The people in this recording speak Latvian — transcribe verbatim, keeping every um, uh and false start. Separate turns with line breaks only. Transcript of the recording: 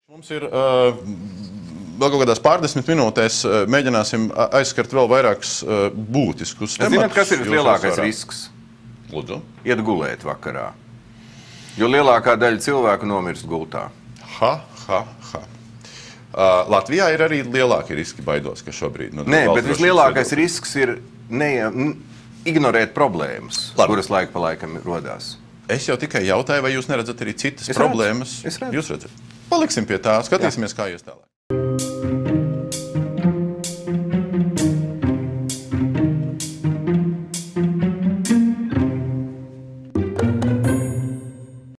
Mums ir uh, vēl kaut kādās pārdesmit minūtēs, uh, mēģināsim aizskart vēl vairākus uh, būtiskus tematus.
Zināt, kas ir lielākais risks?
Lūdzu.
Iet gulēt vakarā. Jo lielākā daļa cilvēku nomirst gultā.
Ha, ha, ha. Uh, Latvijā ir arī lielāki riski, baidos, ka šobrīd... Nu,
Nē, bet vislielākais risks ir ne, ignorēt problēmas, Labi. Kuras laika pa laikam rodās.
Es jau tikai jautāju, vai jūs neredzat arī citas
es
problēmas?
Redzu. Es redzu.
Jūs redzat? Paliksim pie tā, skatīsimies, Jā. Kā jūs tālāk.